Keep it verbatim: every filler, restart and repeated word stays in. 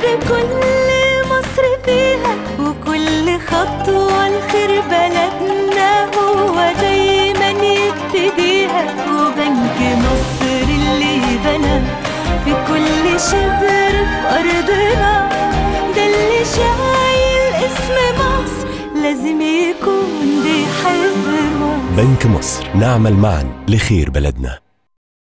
كل مصر فيها وكل خطوة لخير بلدنا هو دايما يبتديها. وبنك مصر اللي بنى في كل شبر في أرضنا ده اللي شايل اسم مصر لازم يكون بيحب مصر. بنك مصر، نعمل معا لخير بلدنا.